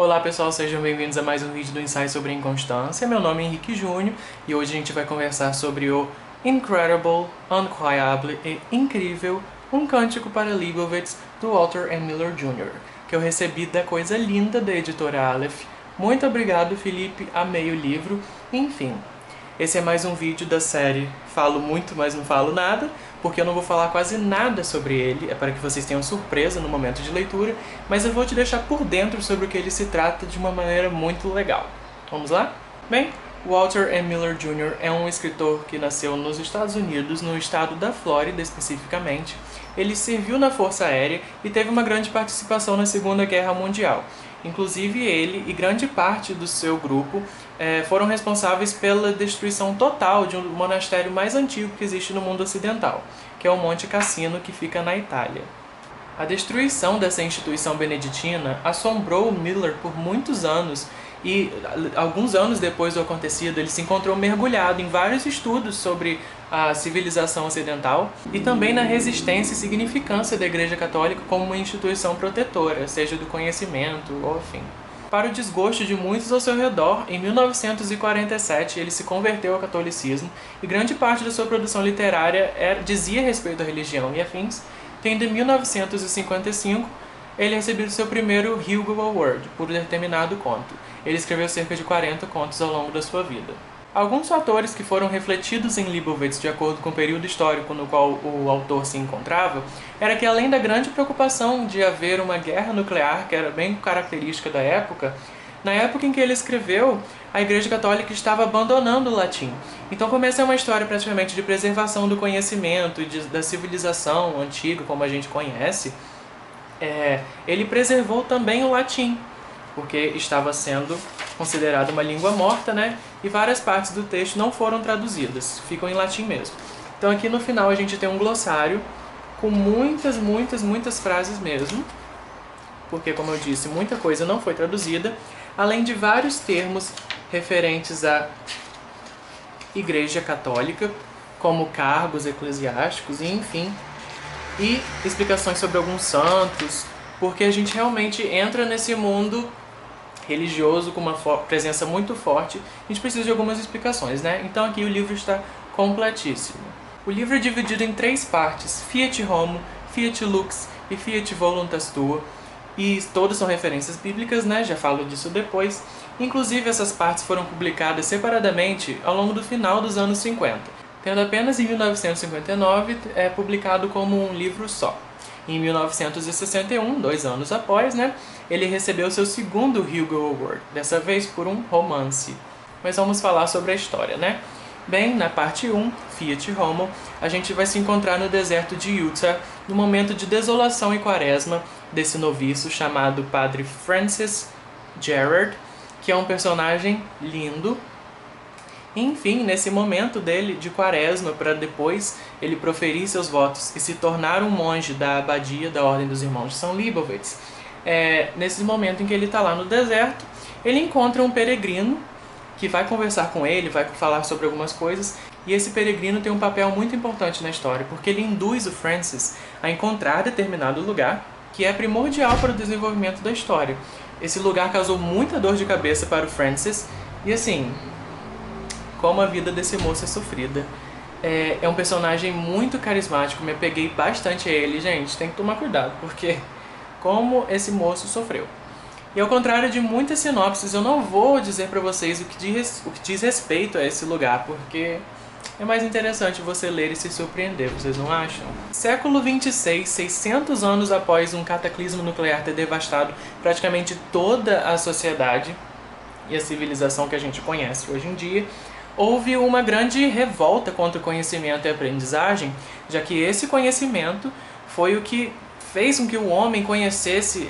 Olá pessoal, sejam bem-vindos a mais um vídeo do Ensaio sobre a Inconstância. Meu nome é Henrique Júnior e hoje a gente vai conversar sobre o Incredible, Incroyable e Incrível, um cântico para Leibowitz, do Walter M. Miller Jr., que eu recebi da Coisa Linda da editora Aleph. Muito obrigado, Felipe, amei o livro. Enfim, esse é mais um vídeo da série Falo Muito, mas Não Falo Nada, porque eu não vou falar quase nada sobre ele, é para que vocês tenham surpresa no momento de leitura, mas eu vou te deixar por dentro sobre o que ele se trata de uma maneira muito legal. Vamos lá? Bem, Walter M. Miller Jr. é um escritor que nasceu nos Estados Unidos, no estado da Flórida especificamente. Ele serviu na Força Aérea e teve uma grande participação na Segunda Guerra Mundial. Inclusive ele e grande parte do seu grupo foram responsáveis pela destruição total de um monastério mais antigo que existe no mundo ocidental, que é o Monte Cassino, que fica na Itália. A destruição dessa instituição beneditina assombrou Miller por muitos anos e, alguns anos depois do acontecido, ele se encontrou mergulhado em vários estudos sobre a civilização ocidental e também na resistência e significância da Igreja Católica como uma instituição protetora, seja do conhecimento ou afim. Para o desgosto de muitos ao seu redor, em 1947 ele se converteu ao catolicismo e grande parte da sua produção literária dizia respeito à religião e afins, tendo em 1955 ele recebeu seu primeiro Hugo Award por determinado conto. Ele escreveu cerca de 40 contos ao longo da sua vida. Alguns fatores que foram refletidos em Leibowitz de acordo com o período histórico no qual o autor se encontrava era que, além da grande preocupação de haver uma guerra nuclear, que era bem característica da época, na época em que ele escreveu, a Igreja Católica estava abandonando o latim. Então começa uma história praticamente de preservação do conhecimento e da civilização antiga, como a gente conhece. Ele preservou também o latim, porque estava sendo considerado uma língua morta, né? E várias partes do texto não foram traduzidas, ficam em latim mesmo. Então aqui no final a gente tem um glossário com muitas frases mesmo, porque, como eu disse, muita coisa não foi traduzida, além de vários termos referentes à Igreja Católica, como cargos eclesiásticos e enfim, e explicações sobre alguns santos, porque a gente realmente entra nesse mundo religioso com uma presença muito forte, a gente precisa de algumas explicações, né? Então aqui o livro está completíssimo. O livro é dividido em 3 partes, Fiat Homo, Fiat Lux e Fiat Voluntas Tua, e todas são referências bíblicas, né? Já falo disso depois. Inclusive essas partes foram publicadas separadamente ao longo do final dos anos 50, tendo apenas em 1959 publicado como um livro só. Em 1961, 2 anos após, né, ele recebeu seu segundo Hugo Award, dessa vez por um romance. Mas vamos falar sobre a história, né? Bem, na parte 1, Fiat Homo, a gente vai se encontrar no deserto de Utah, no momento de desolação e quaresma desse noviço chamado Padre Francis Gerard, que é um personagem lindo. Enfim, nesse momento dele de quaresma, para depois ele proferir seus votos e se tornar um monge da abadia da Ordem dos Irmãos de São Leibowitz, nesse momento em que ele está lá no deserto, ele encontra um peregrino que vai conversar com ele, vai falar sobre algumas coisas, e esse peregrino tem um papel muito importante na história, porque ele induz o Francis a encontrar determinado lugar que é primordial para o desenvolvimento da história. Esse lugar causou muita dor de cabeça para o Francis, e assim, como a vida desse moço é sofrida. É um personagem muito carismático, me apeguei bastante a ele. Gente, tem que tomar cuidado, porque como esse moço sofreu. E ao contrário de muitas sinopses, eu não vou dizer pra vocês o que diz respeito a esse lugar, porque é mais interessante você ler e se surpreender, vocês não acham? Século 26, 600 anos após um cataclismo nuclear ter devastado praticamente toda a sociedade e a civilização que a gente conhece hoje em dia, houve uma grande revolta contra o conhecimento e a aprendizagem, já que esse conhecimento foi o que fez com que o homem conhecesse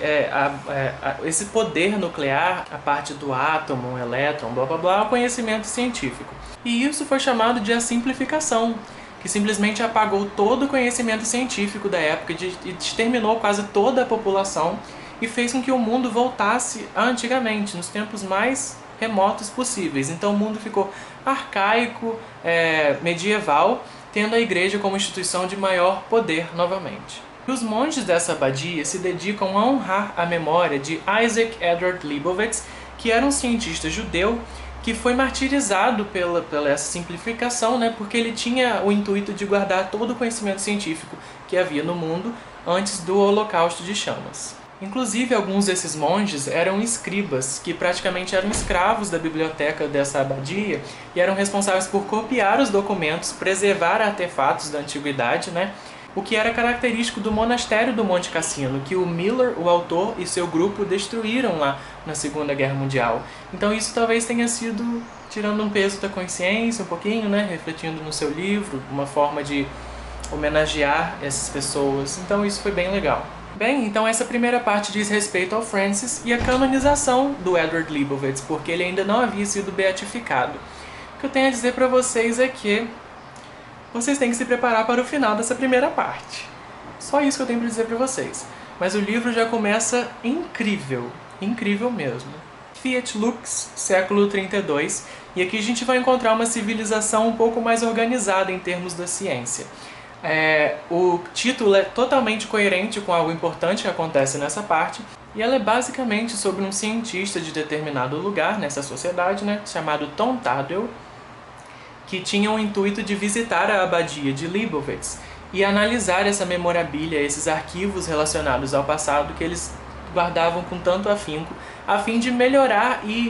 esse poder nuclear, a parte do átomo, um elétron, blá blá blá, o conhecimento científico. E isso foi chamado de a simplificação, que simplesmente apagou todo o conhecimento científico da época e exterminou quase toda a população e fez com que o mundo voltasse a antigamente, nos tempos mais remotos possíveis. Então o mundo ficou arcaico, medieval, tendo a igreja como instituição de maior poder novamente. E os monges dessa abadia se dedicam a honrar a memória de Isaac Edward Leibowitz, que era um cientista judeu que foi martirizado pela essa simplificação, né, porque ele tinha o intuito de guardar todo o conhecimento científico que havia no mundo antes do Holocausto de Chamas. Inclusive, alguns desses monges eram escribas, que praticamente eram escravos da biblioteca dessa abadia e eram responsáveis por copiar os documentos, preservar artefatos da antiguidade, né? O que era característico do monastério do Monte Cassino, que o Miller, o autor, e seu grupo destruíram lá na Segunda Guerra Mundial. Então isso talvez tenha sido tirando um peso da consciência um pouquinho, né? Refletindo no seu livro, uma forma de homenagear essas pessoas. Então isso foi bem legal. Bem, então essa primeira parte diz respeito ao Francis e a canonização do Edward Leibowitz, porque ele ainda não havia sido beatificado. O que eu tenho a dizer para vocês é que vocês têm que se preparar para o final dessa primeira parte. Só isso que eu tenho para dizer para vocês. Mas o livro já começa incrível, incrível mesmo. Fiat Lux, século 32, e aqui a gente vai encontrar uma civilização um pouco mais organizada em termos da ciência. O título é totalmente coerente com algo importante que acontece nessa parte, e ela é basicamente sobre um cientista de determinado lugar nessa sociedade, né, chamado Tom Tadwell, que tinha o intuito de visitar a abadia de Leibowitz e analisar essa memorabilia, esses arquivos relacionados ao passado que eles guardavam com tanto afinco, a fim de melhorar e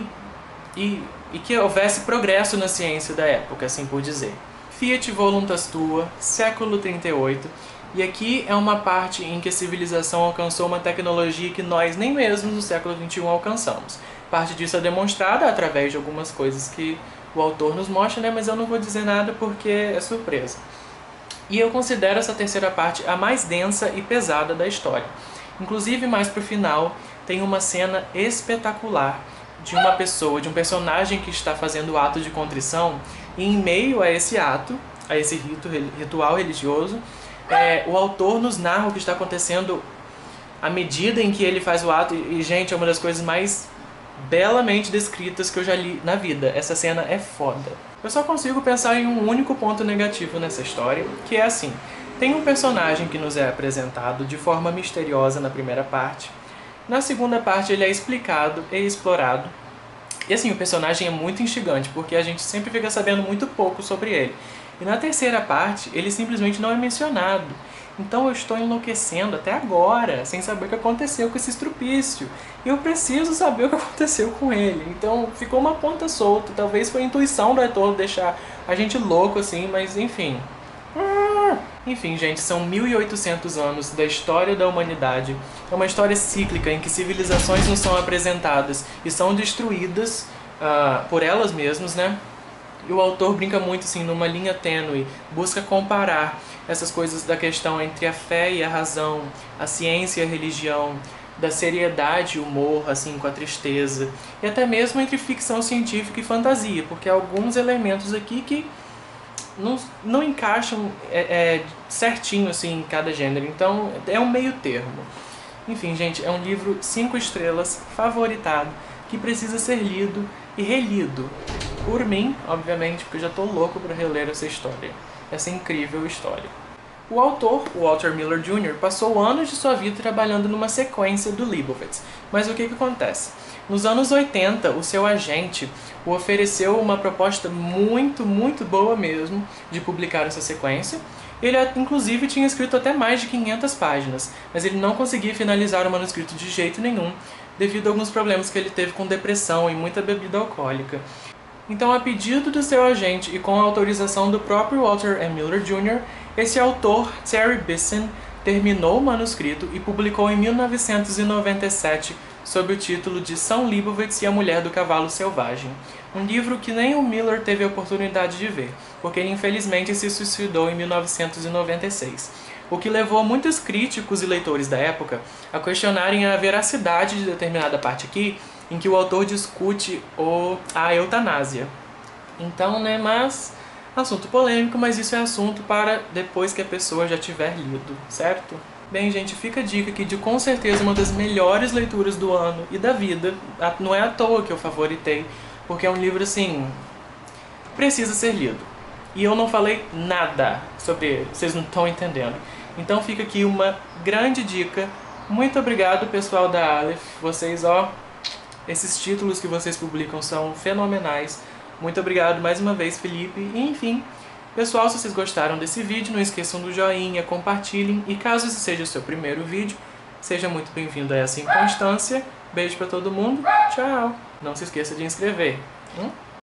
que houvesse progresso na ciência da época, assim por dizer. Fiat Voluntas Tua, século 38, e aqui é uma parte em que a civilização alcançou uma tecnologia que nós nem mesmo no século XXI alcançamos. Parte disso é demonstrada através de algumas coisas que o autor nos mostra, né? Mas eu não vou dizer nada porque é surpresa. E eu considero essa terceira parte a mais densa e pesada da história. Inclusive, mais pro final, tem uma cena espetacular de uma pessoa, de um personagem que está fazendo o ato de contrição, e em meio a esse ato, a esse ritual religioso, o autor nos narra o que está acontecendo à medida em que ele faz o ato, e gente, é uma das coisas mais belamente descritas que eu já li na vida. Essa cena é foda. Eu só consigo pensar em um único ponto negativo nessa história, que é assim: tem um personagem que nos é apresentado de forma misteriosa na primeira parte. Na segunda parte ele é explicado e explorado. E assim, o personagem é muito instigante, porque a gente sempre fica sabendo muito pouco sobre ele. E na terceira parte, ele simplesmente não é mencionado. Então eu estou enlouquecendo até agora, sem saber o que aconteceu com esse estrupício. E eu preciso saber o que aconteceu com ele. Então ficou uma ponta solta. Talvez foi a intuição do autor deixar a gente louco assim, mas enfim. Enfim, gente, são 1800 anos da história da humanidade. É uma história cíclica em que civilizações nos são apresentadas e são destruídas por elas mesmas, né? E o autor brinca muito assim numa linha tênue, busca comparar essas coisas da questão entre a fé e a razão, a ciência e a religião, da seriedade e humor, assim, com a tristeza, e até mesmo entre ficção científica e fantasia, porque há alguns elementos aqui que não encaixam certinho assim em cada gênero, então é um meio termo. Enfim, gente, é um livro 5 estrelas, favoritado, que precisa ser lido e relido. Por mim, obviamente, porque eu já estou louco para reler essa história. Essa incrível história. O autor, o Walter Miller Jr., passou anos de sua vida trabalhando numa sequência do Leibowitz. Mas o que acontece? Nos anos 80, o seu agente o ofereceu uma proposta muito, muito boa mesmo de publicar essa sequência. Ele, inclusive, tinha escrito até mais de 500 páginas, mas ele não conseguia finalizar o manuscrito de jeito nenhum, devido a alguns problemas que ele teve com depressão e muita bebida alcoólica. Então, a pedido do seu agente e com a autorização do próprio Walter M. Miller Jr., esse autor, Terry Bisson, terminou o manuscrito e publicou em 1997 sob o título de São Leibowitz e a Mulher do Cavalo Selvagem, um livro que nem o Miller teve a oportunidade de ver, porque ele infelizmente se suicidou em 1996, o que levou muitos críticos e leitores da época a questionarem a veracidade de determinada parte aqui, em que o autor discute a eutanásia. Então, né, mas assunto polêmico, mas isso é assunto para depois que a pessoa já tiver lido, certo? Bem, gente, fica a dica aqui de com certeza uma das melhores leituras do ano e da vida. Não é à toa que eu favoritei, porque é um livro, assim, precisa ser lido. E eu não falei nada sobre ele, vocês não estão entendendo. Então fica aqui uma grande dica. Muito obrigado, pessoal da Aleph. Vocês, ó, esses títulos que vocês publicam são fenomenais. Muito obrigado mais uma vez, Felipe. E, enfim, pessoal, se vocês gostaram desse vídeo, não esqueçam do joinha, compartilhem. E caso esse seja o seu primeiro vídeo, seja muito bem-vindo a essa inconstância. Beijo pra todo mundo. Tchau. Não se esqueça de inscrever.